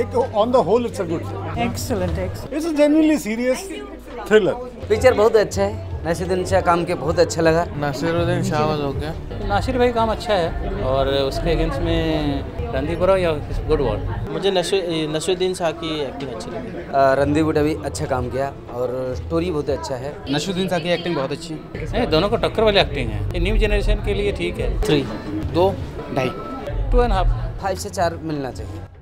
एक on the whole it's a good excellent. It's a genuinely serious thriller. Picture बहुत अच्छा है, नसीरुद्दीन शाह काम के बहुत अच्छा लगा। नसीरुद्दीन शाह हो गया, नासिर भाई काम अच्छा है और उसके अगेंस्ट में रणदीप हुडा या गुड वर्ड। मुझे नसीरुद्दीन शाह की एक्टिंग अच्छी लगी। रणदीप हुडा भी अच्छा काम किया और स्टोरी बहुत अच्छा है। नसीरुद्दीन शाह की एक्टिंग बहुत अच्छी है, दोनों को टक्कर वाली एक्टिंग है। ये न्यू जनरेशन के लिए ठीक है। 3 2 2.5 2.5 5 से 4 मिलना चाहिए।